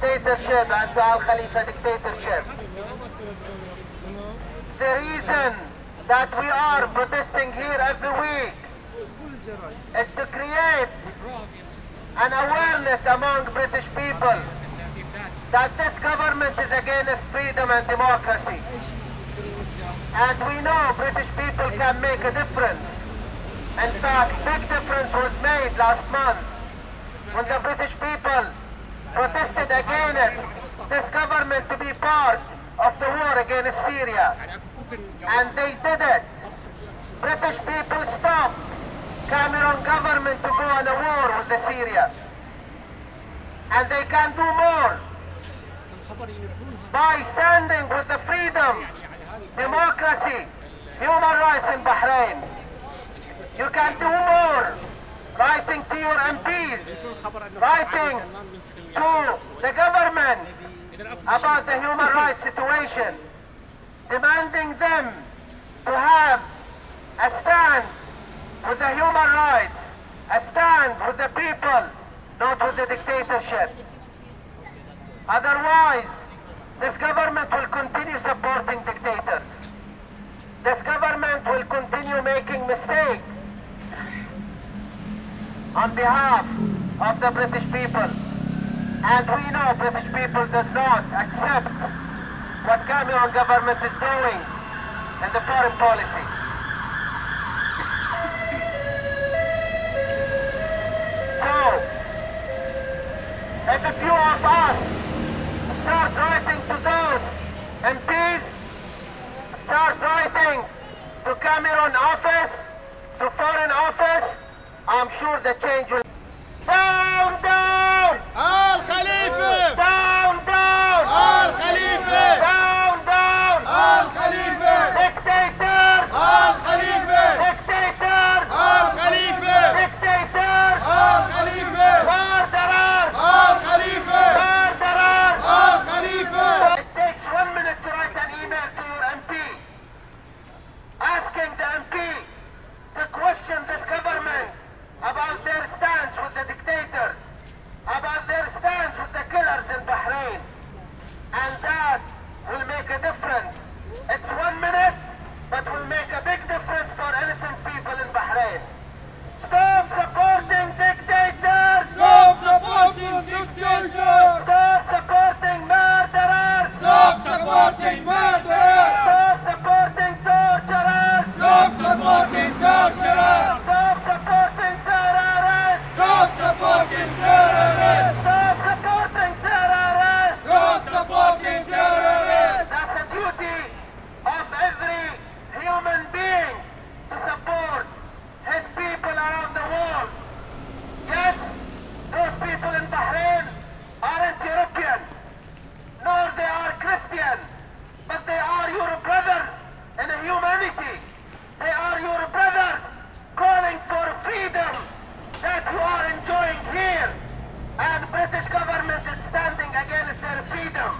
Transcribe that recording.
dictatorship and to Al Khalifa dictatorship. The reason that we are protesting here every week is to create an awareness among British people that this government is against freedom and democracy. And we know British people can make a difference. In fact, big difference was made last month when the British people protested against this government to be part of the war against Syria. And they did it. British people stopped Cameron government to go on a war with the Syria. And they can do more by standing with the freedom, democracy, human rights in Bahrain. You can do more, writing to your MPs, writing to the government about the human rights situation, demanding them to have a stand with the human rights, a stand with the people, not with the dictatorship. Otherwise, this government will continue supporting dictators. This government will continue making mistakes on behalf of the British people. And we know British people does not accept what Cameron government is doing in the foreign policy. So, if a few of us start writing to those MPs, start writing to Cameron office, to foreign office, I'm sure the change will. Down, down! Al Khalifa! Down, down! Al Khalifa! Down, down! Al Khalifa! Dictators! Al Khalifa! Dictators! Al Khalifa! Dictators! Al Khalifa! Murderers! Al Khalifa! Murderers! Al Khalifa! It takes 1 minute to write an email to your MP, asking the MP to question this government about their stance with the dictators, about their stance with the killers in Bahrain. And that will make a difference. It's 1 minute, but will make a big difference for innocent people in Bahrain. Stop supporting dictators! Stop supporting dictators! Stop supporting murderers! Stop supporting murderers! Stop supporting torturers! Stop supporting torturers! Stop supporting terrorists! Stop supporting terrorists! Stop supporting terrorists! Stop supporting terrorists! That's a duty of every human being to support his people around the world. Yes, those people in Bahrain aren't European, nor they are Christian, but they are your brothers in humanity. They are your brothers calling for freedom that you are enjoying here. And British government is standing against their freedom.